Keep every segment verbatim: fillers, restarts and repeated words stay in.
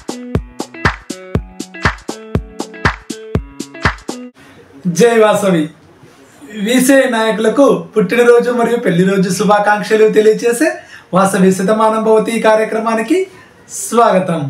జై వాసవి. వీసే నాయకులకు పుట్టినరోజు మరియు పెళ్లి రోజు శుభాకాంక్షలు తెలియజేసే వాసవి శతమానం భవతి కార్యక్రమానికి స్వాగతం.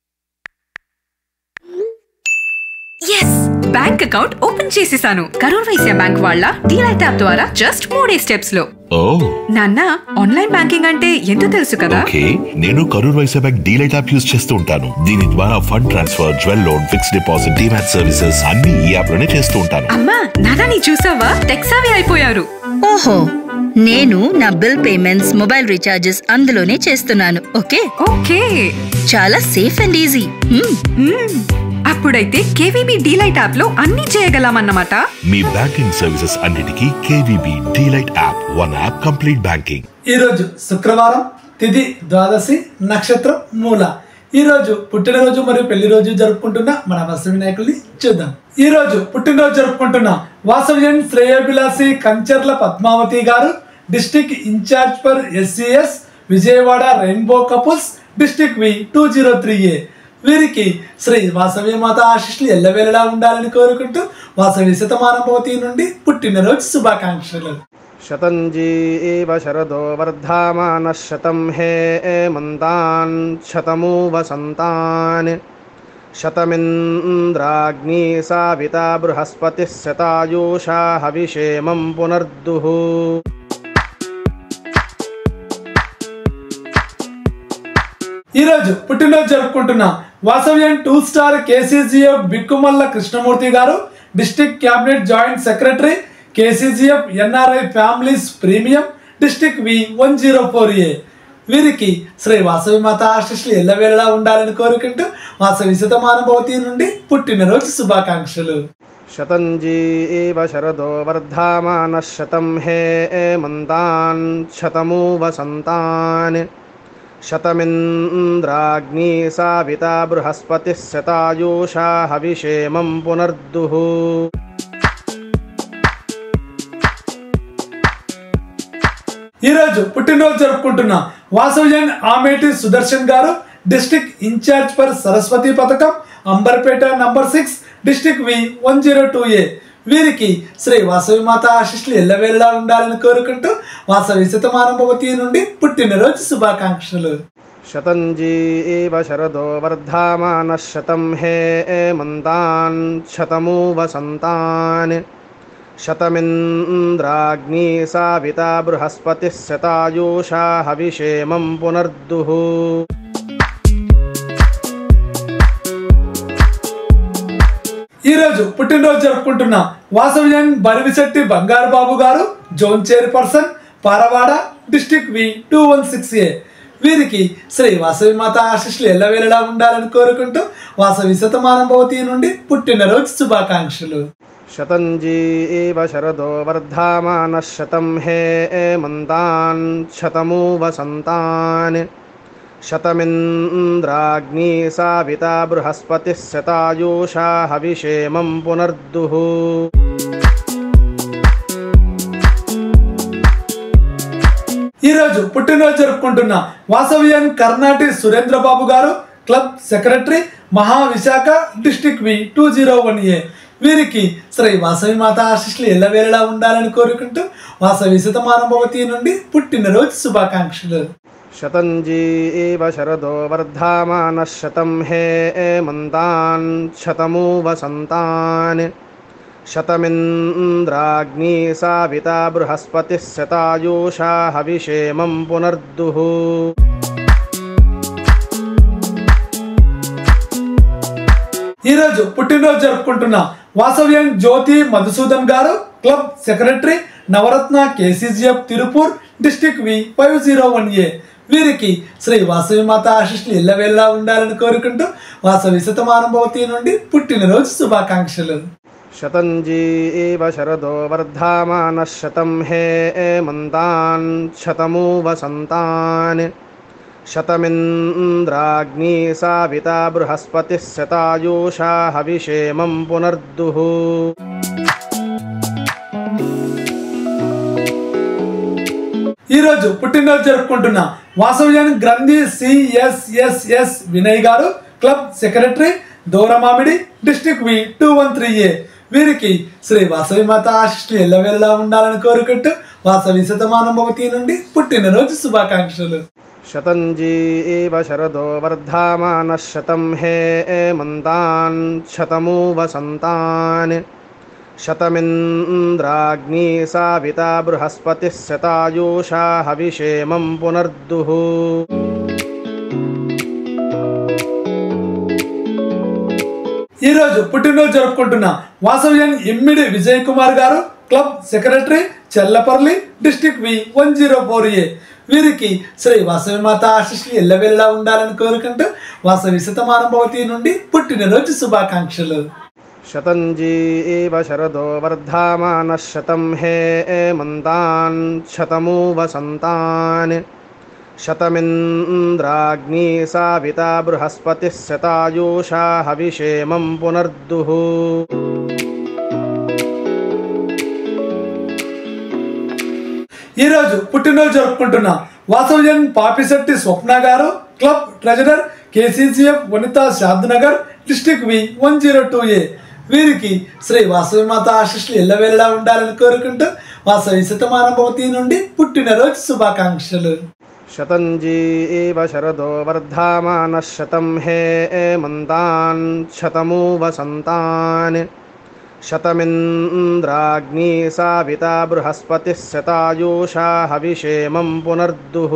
ఎస్, బ్యాంక్ అకౌంట్ ఓపెన్ చేసేసాను. కరూర్ వైశ్య బ్యాంక్ వాళ్ళ డీలైట్ యాప్ ద్వారా జస్ట్ మూడే స్టెప్స్ లో. ఓ నాన్న, ఆన్లైన్ బ్యాంకింగ్ అంటే ఎంతో తెలుసు కదా. ఓకే, నేను Karur Vysya bank DLite app use చేస్తూ ఉంటాను. దీని ద్వారా fund transfer, jewel loan, fixed deposit, demat services అన్ని ఈ యాప్ లోనే చేస్తూ ఉంటాను. అమ్మా నాన్న, నీ చూసావా, టెక్ సావి అయిపోయారు. ఓహో, నేను నా బిల్ పేమెంట్స్, మొబైల్ రీఛార్జెస్ అందులోనే చేస్తున్నాను. ఓకే ఓకే, చాలా సేఫ్ అండ్ ఈజీ. అప్పుడైతే కేవీబీ డీలైట్ యాప్ లో అన్ని చేయగలమన్నమాట. మీ బ్యాంకింగ్ సర్వీసెస్ అన్నిటికీ KVB DLite app, one app complete banking. ఈ రోజు శుక్రవారం, తిథి ద్వాదశి, నక్షత్రం మూల. ఈ రోజు పుట్టినరోజు మరియు పెళ్లి రోజు జరుపుకుంటున్న మన వాసవి నాయకుల్ని చూద్దాం. ఈ రోజు పుట్టినరోజు జరుపుకుంటున్న వాసవ్యన్ శ్రేయోభిలాసి కంచర్ల పద్మావతి గారు, district incharge for SCS Vijayawada rainbow couples, district V two zero three A. వీరికి శ్రీ వాసవి మాత ఆశీస్సులు ఎల్లవేళలా ఉండాలని కోరుకుంటూ వాసవి శతమానం భవతి నుండి పుట్టినరోజు శుభాకాంక్షలు. శతంజీవ శరదో వర్ధమాన శతం హే మంతాన్ శతమూ వసంతాన్ శతమింద్రాగ్ని సావితా బృహస్పతి శతాయూషా హవిషేమం పునర్దుః. ఈరోజు పుట్టినరోజు జరుపుకుంటున్న Vasavyan two star KCGF Bikkumalla Krishnamurthy గారు, district cabinet joint secretary KCGF NRI families premium, district V one zero four A. వీరికి శ్రీ వాసవి మాత ఆశీస్సులు ఎల్లవేళలా ఉండాలని కోరుకుంటూ వాసవి శతమానం భవతి నుండి పుట్టినరోజు శుభాకాంక్షలు. శతంజీవ శరదో వర్ధమాన శతం హే మంతాన్ శతమూ వసంతాన్ శతమింద్రాగ్ని సావితా బృహస్పతి శతాయూషా హవిషేమం పునర్దుః. ఈరోజు పుట్టినరోజు జరుపుకుంటున్న వాసవ్యన్ ఆమేటి సుదర్శన్ గారు, డిస్ట్రిక్ట్ ఇన్ఛార్జ్ ఫర్ సరస్వతి పథకం Amberpet number six, district V one zero two A. వీరికి శ్రీ వాసవి మాత ఆశీస్సులు ఎల్లవేళలా ఉండాలని కోరుకుంటూ వాసవి శతమానం భవతి నుండి పుట్టినరోజు శుభాకాంక్షలు. శతంజీవ శరదో వర్ధమాన శతం హే మంతాన్ శతమూ వసంతాన్ శతమింద్రాగ్ని సావితా బృహస్పతి శతాయూషా హవిషేమం పునర్దుః. ఈరోజు పుట్టినరోజు జరుపుకుంటున్న వాసవ్యన్ బరివిశెట్టి బంగారు బాబు గారు, zone chairperson Paravada, district V two one six A. వీరికి శ్రీ వాసవి మాత ఆశీస్సులు ఎల్లవేళలా ఉండాలని కోరుకుంటూ వాసవి శతమానం భవతి నుండి పుట్టినరోజు శుభాకాంక్షలు. శతంజీవ శరదో వర్ధమాన శతం హే మంతాన్ శతమూ వసంతాన్ శతమింద్రాగ్ని సావితా బృహస్పతి శతాయూషా హవిషేమం పునర్దుః. ఈరోజు పుట్టినరోజు జరుపుకుంటున్న వాసవ్యన్ కర్ణాటి సురేంద్ర బాబు గారు, club secretary Mahavisakha, district V two zero one A. వీరికి శ్రీ వాసవి మాత ఆశీస్సులు ఎల్లవేళలా ఉండాలని కోరుకుంటూ వాసవి శతమానం భవతి నుండి పుట్టినరోజు శుభాకాంక్షలు. శతంజీవ శరదో వర్ధమాన శతం హే మంతాన్ శతమూ వసంతాన్ శతమింద్రాగ్ని సావితా బృహస్పతి శతాయూషా హవిషేమం పునర్దుః. ఈరోజు పుట్టినరోజు జరుపుకుంటున్న వాసవ్యన్ జ్యోతి మధుసూదన్ గారు, club secretary Navaratna KCGF Tirupur, district V five zero one A. వీరికి శ్రీ వాసవి మాత ఆశీస్సులు ఎల్లవేళలా ఉండాలని కోరుకుంటూ వాసవి శతమానం భవతి నుండి పుట్టినరోజు శుభాకాంక్షలు. శతంజీవ శరదో వర్ధమాన శతం హే మంతాన్ శతమూ వసంతాన్ శతమింద్రాగ్ని సావితా బృహస్పతి శతాయూషా హవిషేమం పునర్దుః. ఈరోజు పుట్టినరోజు జరుపుకుంటున్న వాసవ్యన్ గ్రంథి సిఎస్ఎస్ఎస్ వినయ్ గారు, club secretary Dooramamidi district V two one three A వీరికి శ్రీ వాసవి మాత ఆశీస్సులు ఎల్లవేళలా ఉండాలని కోరుకుంటూ వాసవి శతమానం భవతి నుండి పుట్టినరోజు శుభాకాంక్షలు. శతంజీవ శరదో వర్ధమానః శతం హేమంతాన్ శతమూ వసంతాన్ శతమింద్రాగ్నీ సావితా బృహస్పతిః శతాయూషా హవిషేమం పునర్దుః. ఈరోజు పుట్టినరోజు జరుపుకుంటున్న వాసవ్యం ఇమ్మిడి విజయ్ కుమార్ గారు club secretary Chellaparli district V one zero four A వీరికి శ్రీ వాసవి మాత ఆశీస్సులు ఎల్లవెల్లా ఉండాలని కోరుకుంటూ వాసవి శతమానం భవతి నుండి పుట్టినరోజు శుభాకాంక్షలు. శతంజీవ శరదో వర్ధమానః శతం హేమంతాన్ శతమూ వసంతాన్ శతమింద్రాగ్నీ సావితా బృహస్పతిః శతాయూషా హవిషేమం పునర్దుః. ఈరోజు పుట్టినరోజు జరుపుకుంటున్న వాసవ్యం పాపిశెట్టి స్వప్న గారు club treasurer KCCF Vanitha Shadnagar district V one zero two A వీరికి శ్రీ వాసవి మాత ఆశీస్సులు ఎల్లవేళలా ఉండాలని కోరుకుంటూ వాసవి శతమానం భవతి నుండి పుట్టినరోజు శుభాకాంక్షలు. శతంజీవ శరదో వర్ధమానః శతం హేమంతాన్ శతమూ వసంతాన్ శతమింద్రాగ్నీ సావితా బృహస్పతిః శతాయూషా హవిషేమం పునర్దుః.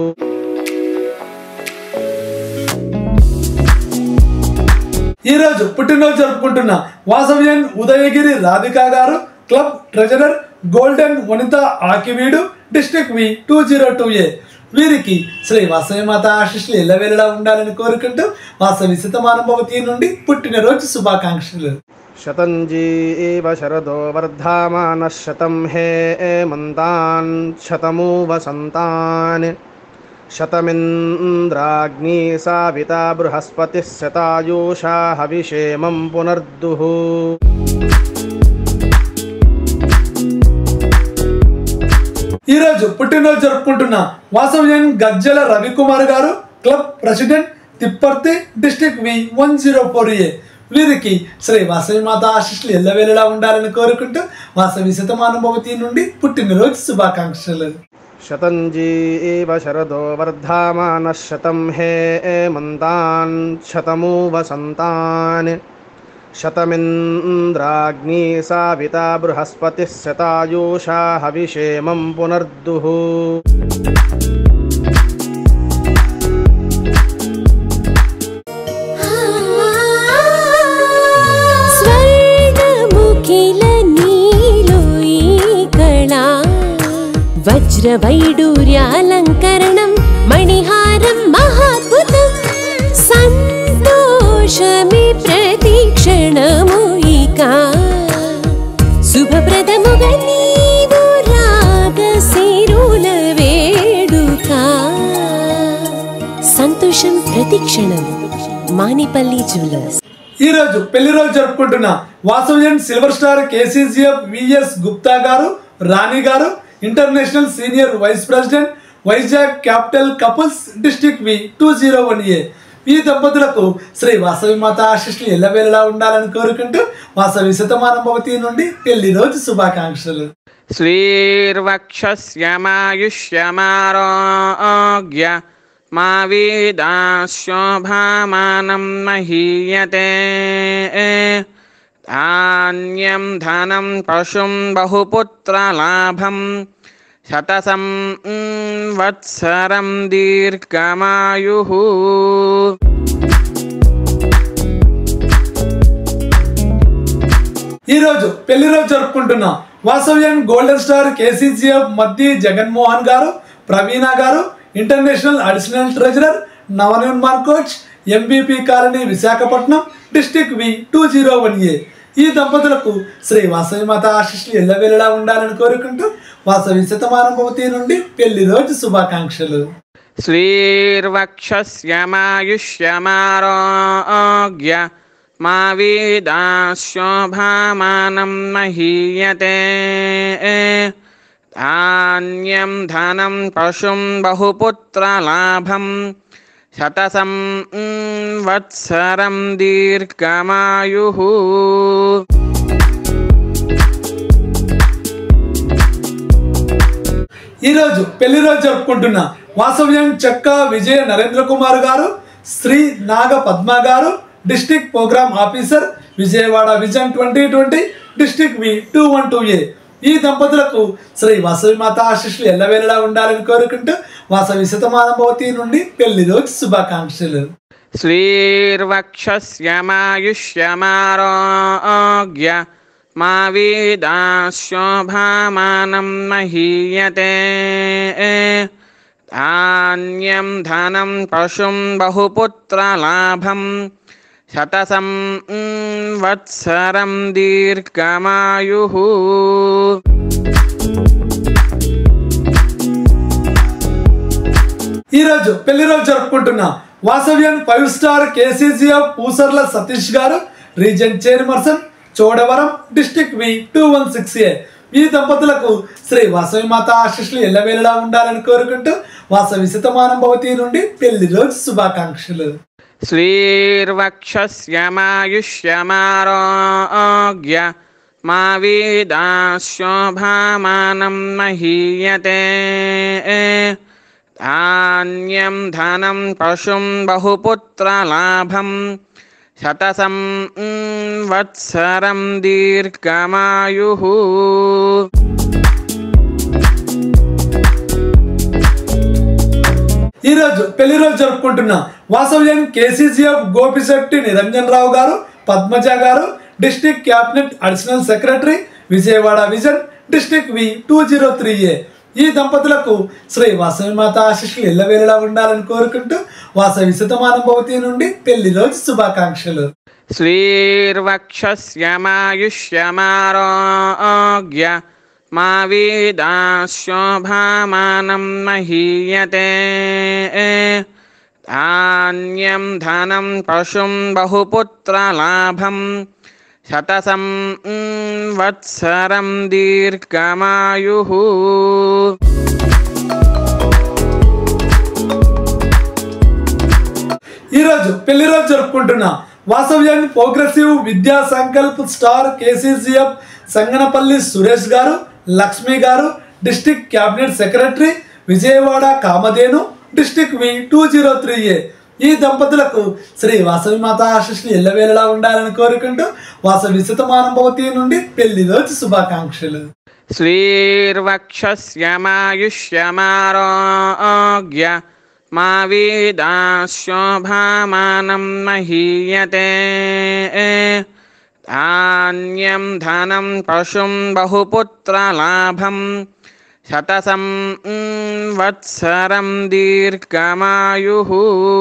ఈరోజు పుట్టినరోజు జరుపుకుంటున్న వాసవ్యం ఉదయగిరి రాధికా గారు club treasurer golden Vanitha Akividu district V two zero two A వీరికి శ్రీ వాసవి మాత ఆశీస్సులు ఎల్లవేళలా ఉండాలని కోరుకుంటూ వాసవి శతమానం భవతి నుండి పుట్టినరోజు శుభాకాంక్షలు. శతంజీవ శరదో వర్ధమానః శతం హేమంతాన్ శతమూ వసంతాన్ శతమింద్రాగ్నీ సావితా బృహస్పతిః శతాయూషా హవిషేమం పునర్దుః. ఈరోజు పుట్టినరోజు జరుపుకుంటున్న వాసవ్యం గజ్జల రవికుమార్ గారు club president Tipparthi district V one zero four A వీరికి శ్రీ వాసవి మాత ఆశీస్సులు ఎల్లవేళలా ఉండాలని కోరుకుంటూ వాసవి శతమానం భవతి నుండి పుట్టినరోజు శుభాకాంక్షలు. శతంజీవ శరదో వర్ధమానః శతం హేమంతాన్ శతమూ వసంతాన్ శతమింద్రాగ్నీ సావితా బృహస్పతిః శతాయూషా హవిషేమం పునర్దుః. వజ్రవైడూర్యాలంకరణం మణిహారం మహాద్భుతం సంతోషమి ప్రతిక్షణము ఇక శుభప్రదముగా నీవు రాగసిరుల వేడుక సంతోషం ప్రతిక్షణం. మానిపల్లి జ్యువెలర్స్. ఈరోజు పెళ్లి రోజు జరుపుకుంటున్న Vasavyam silver star KCCF VS Gupta గారు రాణి గారు international senior vice president Vizag capital couples district V two zero one A ఈ దంపతులకు శ్రీ వాసవి మాత ఆశీస్సులు ఎల్లవేళలా ఉండాలని కోరుకుంటూ వాసవి శతమానం భవతి నుండి పెళ్లి రోజు శుభాకాంక్షలు. శ్రీర్వక్షస్యమారోగ్య మా వీదాశోభామానం మహీయతే ధాన్యం ధనం పశుం బహుపుత్రలాభం శతసం వత్సరం దీర్ఘమాయుః. ఈరోజు పెళ్లి రోజు జరుపుకుంటున్న Vasavyam golden star KCCF Maddi Jaganmohan గారు ప్రవీణ గారు international additional treasurer Navanirman coach MBP colony Visakhapatnam district V two zero one A ఈ దంపతులకు శ్రీ వాసవి మాత ఆశీస్సులు ఎల్లవేళలా ఉండాలని కోరుకుంటూ వాసవి శతమానం భవతి నుండి పెళ్లి రోజు శుభాకాంక్షలు. శ్రీర్వక్షస్యమాయుష్యమారోగ్య మా వీదాశోభామానం మహీయతే ధాన్యం ధనం పశుం బహుపుత్రలాభం శతసం వత్సరం దీర్ఘమాయుః. ఈరోజు పెళ్లి రోజు జరుపుకుంటున్న వాసవ్యం చెక్క విజయ నరేంద్ర కుమార్ గారు, శ్రీ నాగ పద్మ గారు, district programme officer, Vijayawada vision twenty twenty, district V two one two A. ఈ దంపతులకు శ్రీ వాసవి మాత ఆశీస్సులు ఎల్లవేళలా ఉండాలని కోరుకుంటూ వాసవి శతమానభవతి నుండి పెళ్లి రోజు శుభాకాంక్షలు. శ్రీర్వక్షస్యమాయుష్యమారోగ్య మా వీదాశోభామానం మహీయతే. ధాన్యం ధనం పశుం బహుపుత్రలాభం శతసం వత్సరం దీర్ఘమాయుః. ఈరోజు పెళ్లి రోజు జరుపుకుంటున్న Vasavyan five star KCCF Pusarla Satish గారు, region chairperson, Chodavaram, district V two one six A. ఈ దంపతులకు శ్రీ వాసవి మాత ఆశీస్సులు ఎల్లవేళలా ఉండాలని కోరుకుంటూ వాసవి శతమానభవతి నుండి పెళ్లి రోజు శుభాకాంక్షలు. శ్రీర్వక్షస్యమాయుష్యమారోగ్య మా వీదాశోభామానం మహీయతే. ధాన్యం ధనం పశుం బహుపుత్రలాభం శతసం వత్సరం దీర్ఘమాయుః. ఈరోజు పెళ్లి రోజు జరుపుకుంటున్న వాసవ్యం కేసీసీఎఫ్ గోపిశెట్టి నిరంజన్ రావు గారు, పద్మజ గారు, district cabinet additional secretary, Vijayawada vision, district V two zero three A. ఈ దంపతులకు శ్రీ వాసవి మాత ఆశీస్సులు ఎల్లవేళలా ఉండాలని కోరుకుంటూ వాసవి శతమానభవతి నుండి పెళ్లి రోజు శుభాకాంక్షలు. శ్రీర్వక్షస్యమాయుష్యమారోగ్య మా వీదాశోభామానం మహీయతే. ధాన్యం ధనం పశుం బహుపుత్రలాభం శతసం వత్సరం దీర్ఘమాయుః. ఈరోజు పెళ్లి రోజు జరుపుకుంటున్న వాసవ్యాన్ని progressive Vidya Sankalp star KCCF Sanganapalli Suresh గారు, లక్ష్మి గారు, district cabinet secretary, Vijayawada Kamadhenu, district V two zero three A. ఈ దంపతులకు శ్రీ వాసవి మాత ఆశీస్సులు ఎల్లవేళలా ఉండాలని కోరుకుంటూ వాసవి శతమానభవతి నుండి పెళ్లి రోజు శుభాకాంక్షలు. శ్రీర్వక్షస్యమాయుష్యమారోగ్య మా వీదాశోభామానం మహీయతే. ధాన్యం ధనం పశుం బహుపుత్రలాభం శతసం వత్సరం దీర్ఘమాయుః.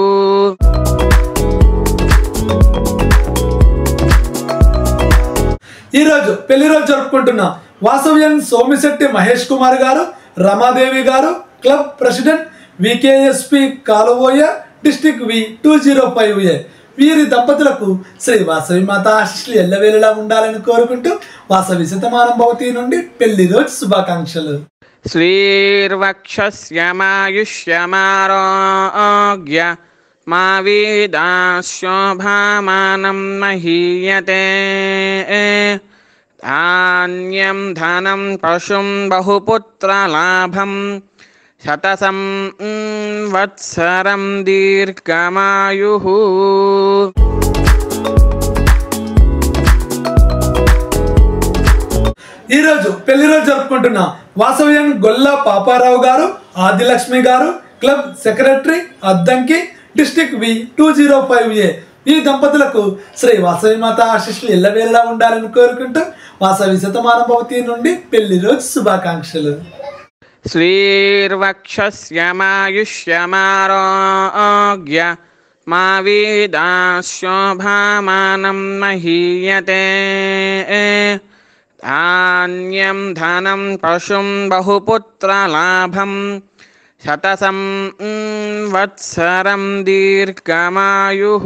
ఈరోజు పెళ్లి రోజు జరుపుకుంటున్న వాసవ్యన్ సోమిశెట్టి మహేష్ కుమార్ గారు, రమాదేవి గారు, club president, VKSP Kaluvoya, district V two zero five A. వీరి దంపతులకు శ్రీ వాసవి మాత ఆశీస్సులు ఎల్లవేళలా ఉండాలని కోరుకుంటూ వాసవి శతమానభవతి నుండి పెళ్లి రోజు శుభాకాంక్షలు. శ్రీర్వక్షస్యమాయుష్యమారోగ్య మా వీదాశోభామానం మహీయతే. ధాన్యం ధనం పశుం బహుపుత్రలాభం శతసం వత్సరం దీర్ఘమాయుః. ఈరోజు పెళ్లి రోజు జరుపుకుంటున్న వాసవ్యం గొల్ల పాపారావు గారు, ఆదిలక్ష్మి గారు, club secretary, Addanki, district V two zero five A. ఈ దంపతులకు శ్రీ వాసవి మాత ఆశీస్సులు ఎల్లవేళలా ఉండాలని కోరుకుంటూ వాసవి శతమానభవతి నుండి పెళ్లి రోజు శుభాకాంక్షలు. శ్రీర్వక్షస్యమాయుష్యమారోగ్య మా వీదాశోభామానం మహీయతే. ధాన్యం ధనం పశుం బహుపుత్రలాభం శతసం వత్సరం దీర్ఘమాయుః.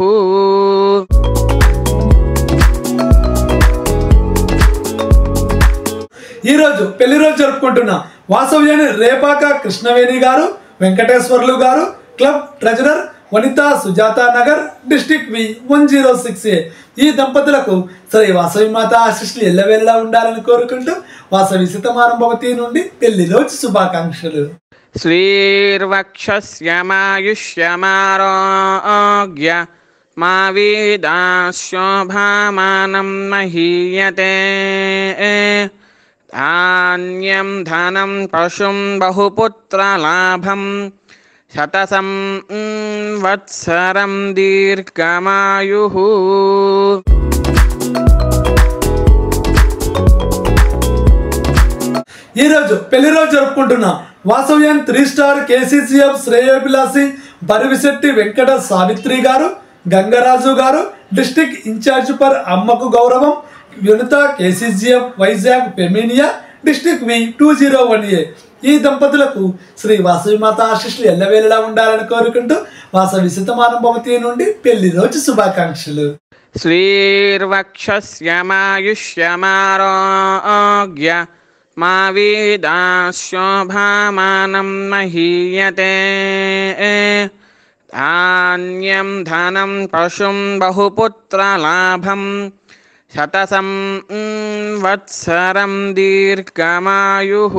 ఈరోజు పెళ్లి రోజు జరుపుకుంటున్న వాసవ్యాన్ని రేపాక కృష్ణవేణి గారు, వెంకటేశ్వర్లు గారు, club treasurer, Vanitha Sujatha Nagar district V one zero six A. ఈ దంపతులకు శ్రీ వాసవి మాత ఆశీస్సులు ఎల్లవేళలా ఉండాలని కోరుకుంటూ వాసవి శతమానం భవతి నుండి పెళ్లి రోజు శుభాకాంక్షలు. శ్రీర్వక్షస్యమాయుష్యమారోగ్య మా వీదాశోభామానం మహీయతే. ధాన్యం ధనం పశుం బహుపుత్రలాభం శతసం వత్సరం దీర్ఘమాయుః. ఈరోజు పెళ్లి రోజు జరుపుకుంటున్న వాసవ్యన్ త్రీ స్టార్ కేసీసీఎఫ్ శ్రేయోభిలాషి బరివిశెట్టి వెంకట సావిత్రి గారు, గంగరాజు గారు డిస్టిక్ ఇన్ఛార్జ్ పర్ అమ్మకు గౌరవం, యునిత KCCF Vizag Feminia district V two zero one A. ఈ దంపతులకు శ్రీ వాసవి మాత ఆశీస్సులు ఎల్లవేళలా ఉండాలని కోరుకుంటూ వాసవి శతమానం భవతి నుండి పెళ్లి రోజు శుభాకాంక్షలు. శ్రీర్వక్షస్యమాయుష్యమారోగ్య మా వీదాశోభామానం మహీయతే. ధాన్యం ధనం పశుం బహుపుత్రలాభం శతసం వత్సరం దీర్ఘమాయుః.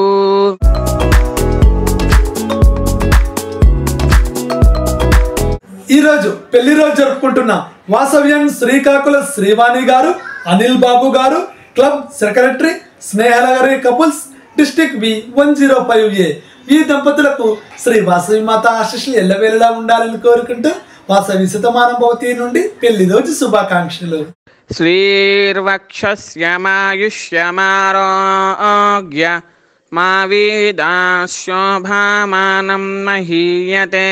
ఈరోజు పెళ్లి రోజు జరుపుకుంటున్న వాసవ్యన్ శ్రీకాకుళ శ్రీవాణి గారు, అనిల్ బాబు గారు club secretary, Snehanagari couples district V one zero five A. ఈ దంపతులకు శ్రీ వాసవి మాత ఆశీస్సులు ఎల్లవేళలా ఉండాలని కోరుకుంటూ వాసవి శతమానం భవతి నుండి పెళ్లి రోజు శుభాకాంక్షలు. శ్రీర్వక్షస్యమాయుష్యమారోగ్య మా వీదాశోభామానం మహీయతే.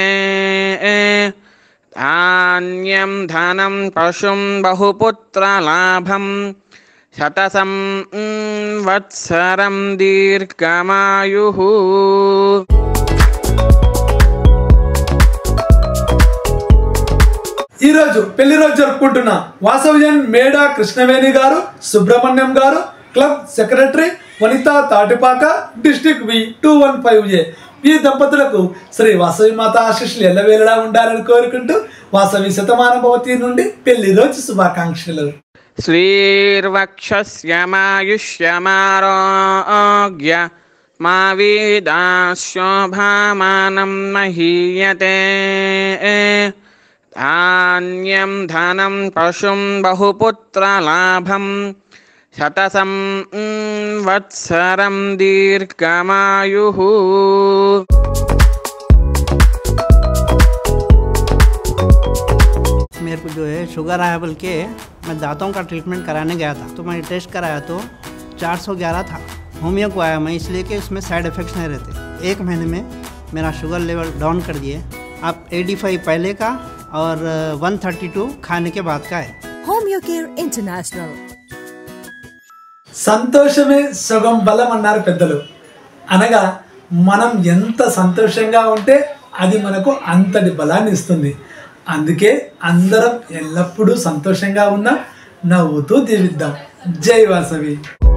ధాన్యం ధనం పశుం బహుపుత్రలాభం శతసం వత్సరం దీర్ఘమాయుః. ఈరోజు పెళ్లి రోజు జరుపుకుంటున్న వాసవ్యన్ మేడా కృష్ణవేణి గారు, సుబ్రహ్మణ్యం గారు club secretary, Vanitha Tatipaka district V two one five A. ఈ దంపతులకు శ్రీ వాసవి మాత ఆశీస్సులు ఎల్లవేళలా ఉండాలని కోరుకుంటూ వాసవి శతమానం భవతి నుండి పెళ్లి రోజు శుభాకాంక్షలు. శ్రీర్వక్షస్యమాయుష్యమారోగ్య మా వీదాశోభామానం మహీయతే. ధాన్యం ధనం పశుం బహుపుత్రలాభం శతసం వత్సరం దీర్ఘమాయుః. मेरे को जो है शुगर आया बोल के मैं दांतों का ट्रीटमेंट कराने गया था, तो मैंने टेस्ट कराया तो चार सौ ग्यारह था. होमियो को आया मैं इसलिए कि उसमें साइड इफ़ेक्ट्स नहीं रहते. एक महीने में मेरा शुगर लेवल डाउन कर दिए. अब पचासी पहले का और वन थर्टी टू खाने के बाद का है. Homeo care international. సంతోషమే సగం బలం అన్నారు పెద్దలు. అనగా మనం ఎంత సంతోషంగా ఉంటే అది మనకు అంతటి బలాన్ని ఇస్తుంది. అందుకే అందరం ఎల్లప్పుడూ సంతోషంగా ఉన్నా, నవ్వుతూ జీవిద్దాం. జై వాసవి.